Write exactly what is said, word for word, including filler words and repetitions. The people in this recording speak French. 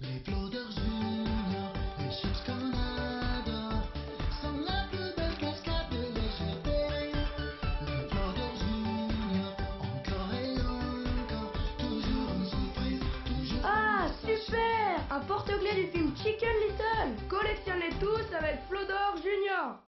Les Flodder Junior, les chips qu'on adore, sont la plus belle cascade de légèreté. Les Flodder Junior, encore et encore, toujours une surprise, toujours Ah, une sachet. super! Un porte-clés du film Chicken Little! Collectionnez tous avec Flodor Junior!